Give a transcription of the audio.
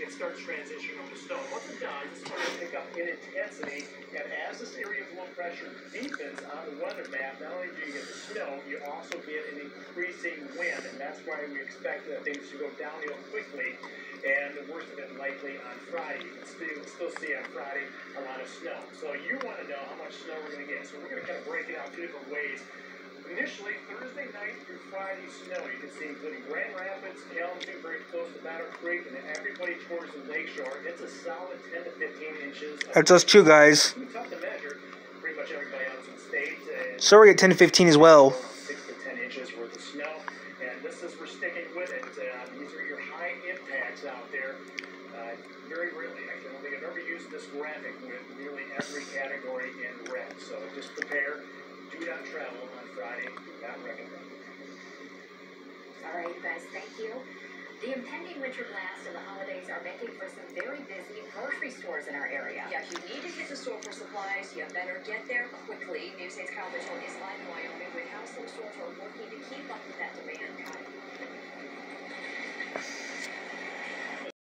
it starts transitioning over to snow. Once it does, it's going to pick up in intensity, and as this area of low pressure deepens on the weather map, not only do you get the snow, you also get an increasing wind, and that's why we expect things to go downhill quickly. And the worst of it likely on Friday. You can still see on Friday a lot of snow. So you want to know how much snow we're going to get. So we're going to kind of break it out two different ways. Initially, Thursday night through Friday snow, you can see including Grand Rapids, Kalamazoo, very close to Battle Creek, and then everybody towards the lakeshore. It's a solid 10 to 15 inches. That's us too, guys. It's tough to measure. Pretty much everybody else in the state. Surrey at 10 to 15 as well. 6 to 10 inches worth of snow. And this is, we're sticking with it. These are your high impacts out there. Very rarely, actually, I don't think I've ever used this graphic with nearly every category in red. So just prepare. Do not travel on Friday. Do not recommend. All right, you guys, thank you. The impending winter blast and the holidays are making for some very busy grocery stores in our area. Yeah, if you need to hit the store for supplies, you better get there quickly. News 8's Carol Mitchell is live in Wyoming with how some stores are working to keep up with that demand.